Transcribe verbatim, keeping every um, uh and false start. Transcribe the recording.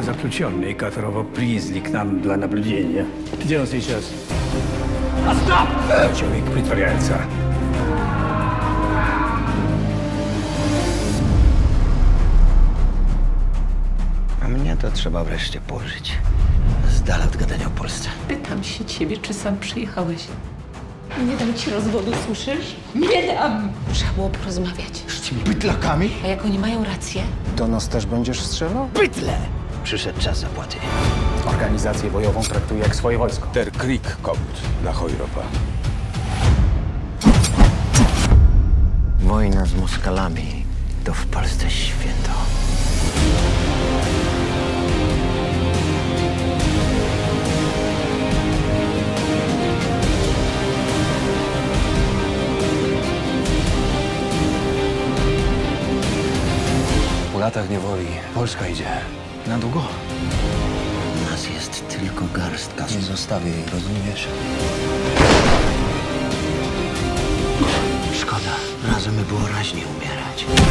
заключенный, которого привезли к нам для наблюдения. Где он сейчас? Остап! Человек притворяется. A mnie to trzeba wreszcie pożyć. Z dala od gadania o Polsce. Pytam się ciebie, czy sam przyjechałeś. Nie dam ci rozwodu, słyszysz? Nie dam! Trzeba było porozmawiać. Z tymi bydlakami? A jak oni mają rację? Do nas też będziesz strzelał? Bydle! Przyszedł czas zapłaty. Organizację bojową traktuję jak swoje wojsko. Der Krieg kommt nach Europa. Wojna z Moskalami to w Polsce święto. Po latach niewoli Polska idzie. Na długo? Nas jest tylko garstka. Nie zostawię jej, rozumiesz? Szkoda. Razem by było raźniej umierać.